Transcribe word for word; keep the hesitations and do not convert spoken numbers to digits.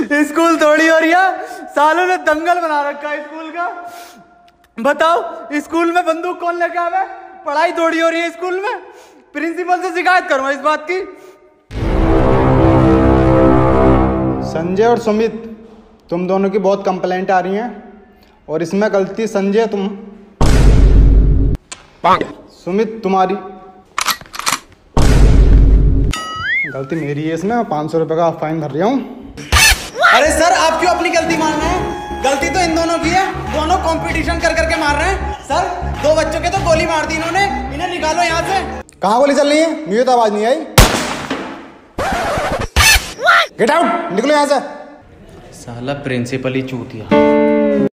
School थोड़ी हो रही है, सालों ने दंगल बना रखा है स्कूल का। बताओ स्कूल में बंदूक कौन लेके आवे? पढ़ाई थोड़ी हो रही है स्कूल में। प्रिंसिपल से शिकायत करूंगा इस बात की। संजय और सुमित, तुम दोनों की बहुत कंप्लेंट आ रही हैं और इसमें गलती संजय तुम, सुमित तुम्हारी, गलती मेरी है इसमें। पाँच सौ रुपये का फाइन भर रहा हूँ। अरे सर आप क्यों अपनी गलती मान रहे हैं? गलती तो इन दोनों की है, दोनों कंपटीशन कर करके मार रहे हैं। सर दो बच्चों के तो गोली मार दी इन्होंने, इन्हें निकालो यहाँ से। कहाँ गोली चल रही है? मुझे तो आवाज नहीं आई। गेट आउट, निकलो यहाँ से। साला प्रिंसिपल ही चूतिया।